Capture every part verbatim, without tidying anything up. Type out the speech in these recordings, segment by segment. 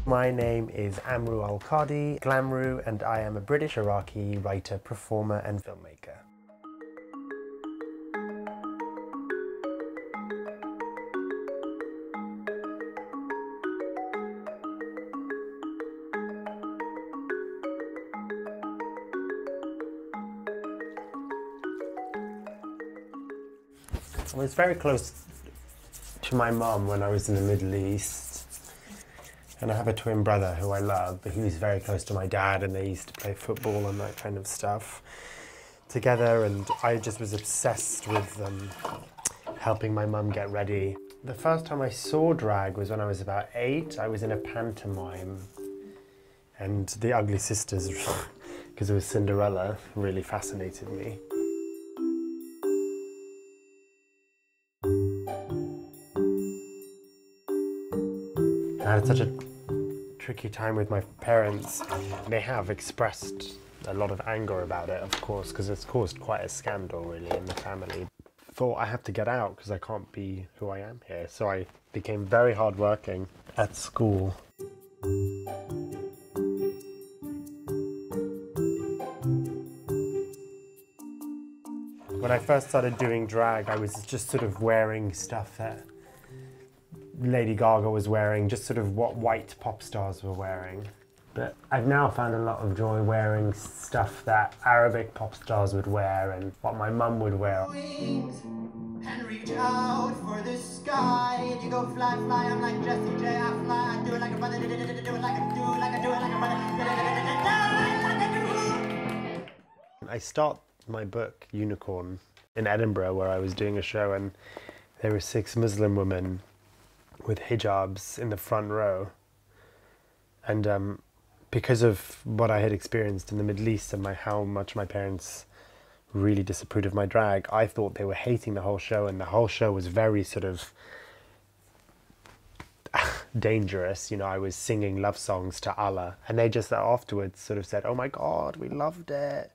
My name is Amrou Al-Qadi, Glamrou, and I am a British Iraqi writer, performer and filmmaker. I was very close to my mum when I was in the Middle East, and I have a twin brother who I love, but he was very close to my dad, and they used to play football and that kind of stuff together, and I just was obsessed with um, helping my mum get ready. The first time I saw drag was when I was about eight. I was in a pantomime, and The Ugly Sisters, because it was Cinderella, really fascinated me. I had such a tricky time with my parents. They have expressed a lot of anger about it, of course, because it's caused quite a scandal, really, in the family. Thought I have to get out because I can't be who I am here. So I became very hardworking at school. When I first started doing drag, I was just sort of wearing stuff that Lady Gaga was wearing, just sort of what white pop stars were wearing. But I've now found a lot of joy wearing stuff that Arabic pop stars would wear and what my mum would wear. Wings and reach out for the sky, and you go fly, fly. I'm like Jessie J, I fly. Do it like a brother, do it like a do it like a do it like a do it like a brother, do it like a do. I start my book Unicorn in Edinburgh, where I was doing a show, and there were six Muslim women with hijabs in the front row, and um, because of what I had experienced in the Middle East and my, how much my parents really disapproved of my drag, I thought they were hating the whole show, and the whole show was very sort of dangerous. You know, I was singing love songs to Allah, and they just afterwards sort of said, "Oh my God, we loved it."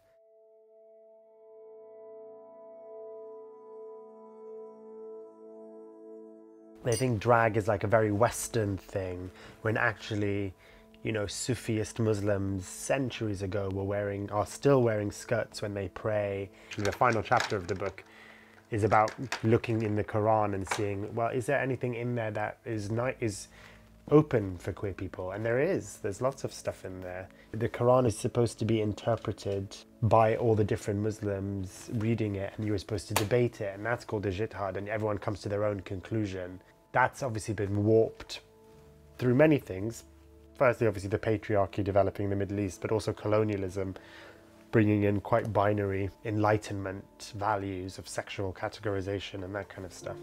They think drag is like a very Western thing, when actually, you know, Sufist Muslims centuries ago were wearing, are still wearing skirts when they pray. The final chapter of the book is about looking in the Quran and seeing, well, is there anything in there that is not, is open for queer people? And there is. There's lots of stuff in there. The Quran is supposed to be interpreted by all the different Muslims reading it, and you were supposed to debate it, and that's called a jihad, and everyone comes to their own conclusion. That's obviously been warped through many things. Firstly, obviously the patriarchy developing in the Middle East, but also colonialism, bringing in quite binary enlightenment values of sexual categorization and that kind of stuff.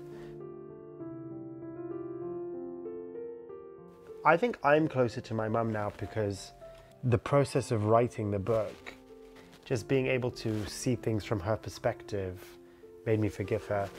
I think I'm closer to my mum now because the process of writing the book, just being able to see things from her perspective, made me forgive her.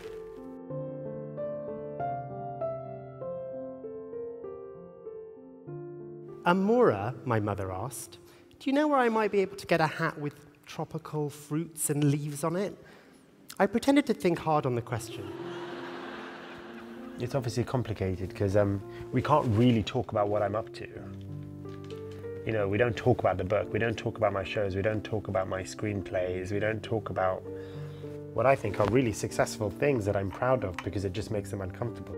Amora, my mother asked, do you know where I might be able to get a hat with tropical fruits and leaves on it? I pretended to think hard on the question. It's obviously complicated because um, we can't really talk about what I'm up to. You know, we don't talk about the book, we don't talk about my shows, we don't talk about my screenplays, we don't talk about what I think are really successful things that I'm proud of, because it just makes them uncomfortable.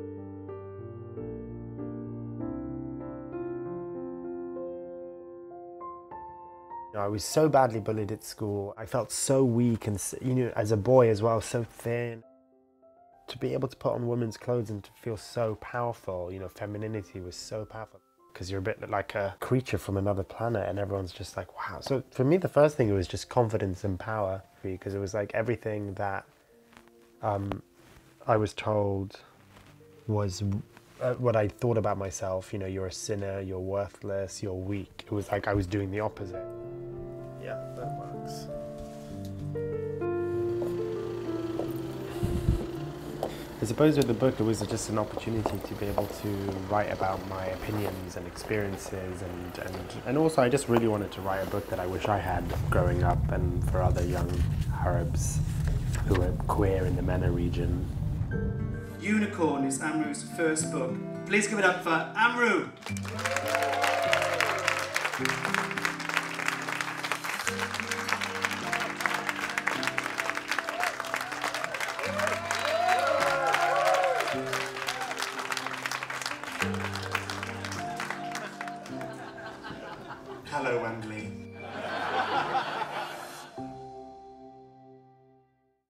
I was so badly bullied at school. I felt so weak, and, you know, as a boy as well, so thin. To be able to put on women's clothes and to feel so powerful, you know, femininity was so powerful. Because you're a bit like a creature from another planet, and everyone's just like, wow. So for me, the first thing, it was just confidence and power, because it was like everything that um, I was told was uh, what I thought about myself. You know, you're a sinner, you're worthless, you're weak. It was like I was doing the opposite. Yeah, that works. I suppose with the book, it was just an opportunity to be able to write about my opinions and experiences, and, and, and also I just really wanted to write a book that I wish I had growing up, and for other young Arabs who are queer in the MENA region. Unicorn is Amrou's first book. Please give it up for Amrou! Hello, Wembley.